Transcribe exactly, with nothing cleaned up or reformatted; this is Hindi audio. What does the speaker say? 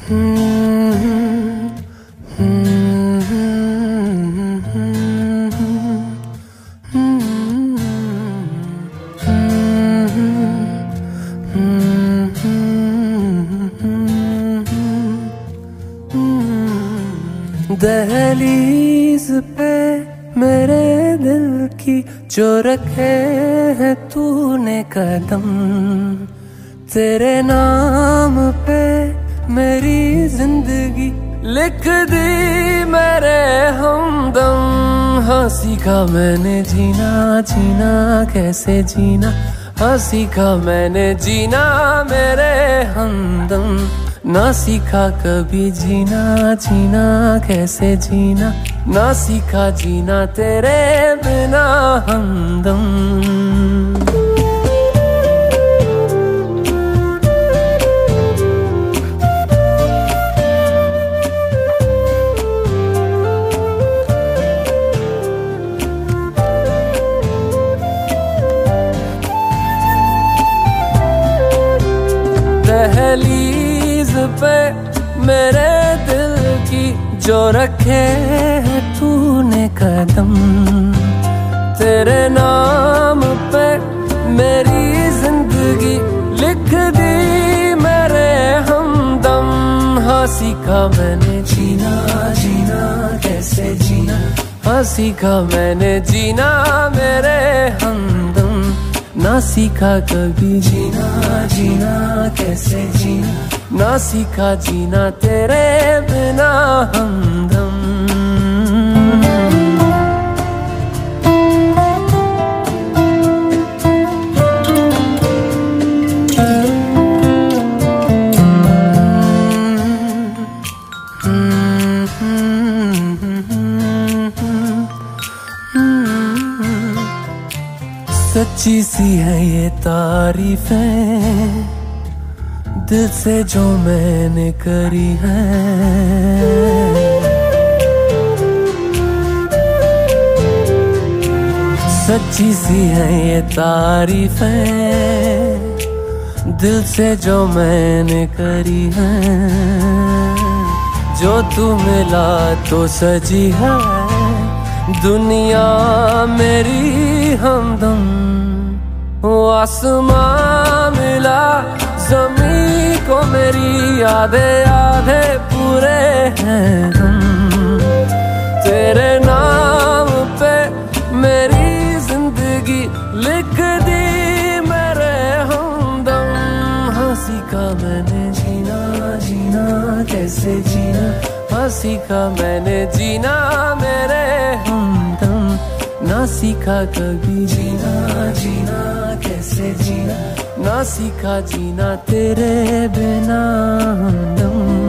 दहलीज पे मेरे दिल की जो रखे है तूने कदम, तेरे नाम पे मेरी जिंदगी लिख दी मेरे हमदम। हाँ सीखा मैंने जीना जीना कैसे जीना, हाँ सीखा मैंने जीना मेरे हमदम। ना सीखा कभी जीना जीना कैसे जीना, ना सीखा जीना तेरे बिना हमदम। दहलीज पे मेरे दिल की जो रखे है तूने कदम, तेरे नाम पे मेरी जिंदगी लिख दी मेरे हमदम। हाँ सीखा मैंने जीना जीना कैसे जीना, हाँ सीखा मैंने जीना मेरे हमदम। ना सीखा कभी जीना जीना कैसे जीना, ना सीखा जीना तेरे बिना हमदम। सच्ची सी है ये तारीफें दिल से जो मैंने करी है, सच्ची सी है ये तारीफें दिल से जो मैंने करी है। जो तू मिला तो सजी है दुनिया मेरी हमदम। वो आसमां मिला ज़मीं को मेरी आधे आधे पूरे हैं हम। तेरे नाम पे मेरी जिंदगी लिख दी मेरे हमदम। हाँ सीखा मैंने जीना जीना कैसे जीना, हाँ सीखा मैंने जीना मेरे हमदम। ना सीखा कभी जीना जीना कैसे जीना, ना सीखा जीना तेरे बिना हमदम।